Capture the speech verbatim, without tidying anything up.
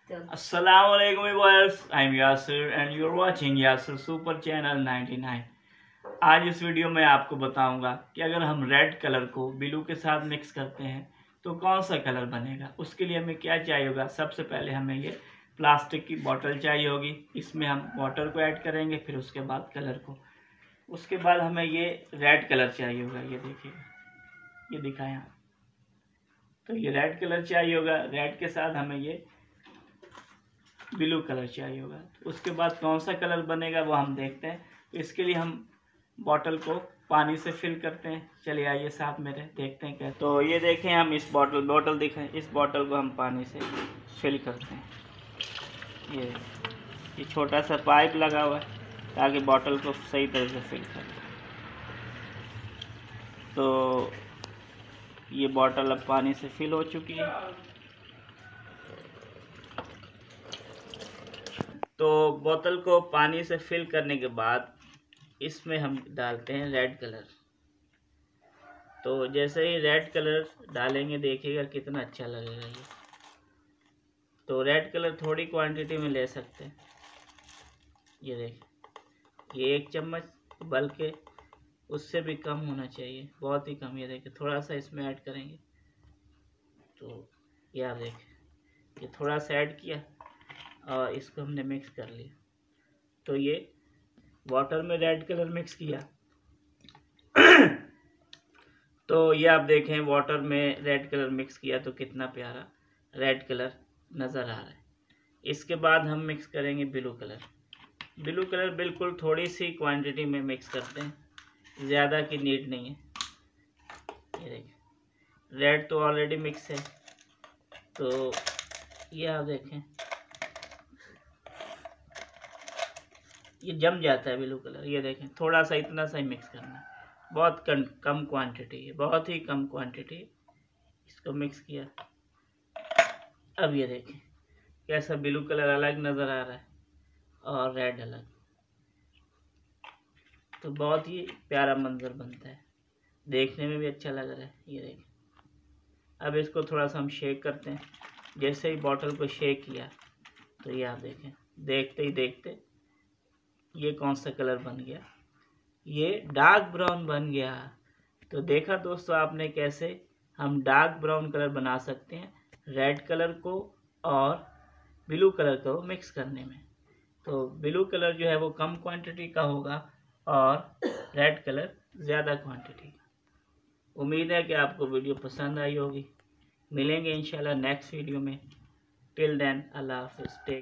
Assalamu alaikum viewers, I am Yasir and you are watching Yasir Super Channel ninety-nine। आज इस video में आपको बताऊंगा कि अगर हम रेड कलर को ब्लू के साथ मिक्स करते हैं तो कौन सा कलर बनेगा। उसके लिए हमें क्या चाहिए होगा। सबसे पहले हमें ये प्लास्टिक की बोतल चाहिए होगी, इसमें हम वाटर को ऐड करेंगे, फिर उसके बाद कलर को। उसके बाद हमें ये रेड कलर चाहिए होगा, ये देखिएगा, ये दिखाएं आप, तो ये रेड कलर चाहिए होगा। रेड के साथ हमें ये ब्लू कलर चाहिए होगा। उसके बाद कौन सा कलर बनेगा वो हम देखते हैं। तो इसके लिए हम बॉटल को पानी से फिल करते हैं। चलिए आइए साथ में रहे, देखते हैं क्या। तो ये देखें, हम इस बॉटल बॉटल दिखाएं, इस बॉटल को हम पानी से फिल करते हैं। ये ये छोटा सा पाइप लगा हुआ है ताकि बॉटल को सही तरह से फिल करें। तो ये बॉटल अब पानी से फिल हो चुकी है। तो बोतल को पानी से फिल करने के बाद इसमें हम डालते हैं रेड कलर। तो जैसे ही रेड कलर डालेंगे देखिएगा कितना अच्छा लगेगा ये। तो रेड कलर थोड़ी क्वांटिटी में ले सकते हैं। ये देखिए, ये एक चम्मच, बल्कि उससे भी कम होना चाहिए, बहुत ही कम। ये देखिए, थोड़ा सा इसमें ऐड करेंगे। तो ये आप देखिए, ये थोड़ा सा ऐड किया और इसको हमने मिक्स कर लिया। तो ये वाटर में रेड कलर मिक्स किया। तो ये आप देखें, वाटर में रेड कलर मिक्स किया तो कितना प्यारा रेड कलर नज़र आ रहा है। इसके बाद हम मिक्स करेंगे ब्लू कलर। ब्लू कलर बिल्कुल थोड़ी सी क्वांटिटी में मिक्स करते हैं, ज़्यादा की नीड नहीं है। ये देखिए, रेड तो ऑलरेडी मिक्स है। तो ये आप देखें, ये जम जाता है ब्लू कलर। ये देखें, थोड़ा सा, इतना सा ही मिक्स करना है, बहुत कम कम क्वांटिटी है, बहुत ही कम क्वांटिटी। इसको मिक्स किया। अब ये देखें कैसा ब्लू कलर अलग नज़र आ रहा है और रेड अलग। तो बहुत ही प्यारा मंजर बनता है, देखने में भी अच्छा लग रहा है। ये देखें, अब इसको थोड़ा सा हम शेक करते हैं। जैसे ही बॉटल को शेक किया तो ये आप देखें, देखते ही देखते ये कौन सा कलर बन गया, ये डार्क ब्राउन बन गया। तो देखा दोस्तों आपने कैसे हम डार्क ब्राउन कलर बना सकते हैं रेड कलर को और ब्लू कलर को मिक्स करने में। तो ब्लू कलर जो है वो कम क्वांटिटी का होगा और रेड कलर ज़्यादा क्वांटिटी का। उम्मीद है कि आपको वीडियो पसंद आई होगी। मिलेंगे इंशाल्लाह नेक्स्ट वीडियो में। टिल देन, अल्लाह हाफिज़। टेक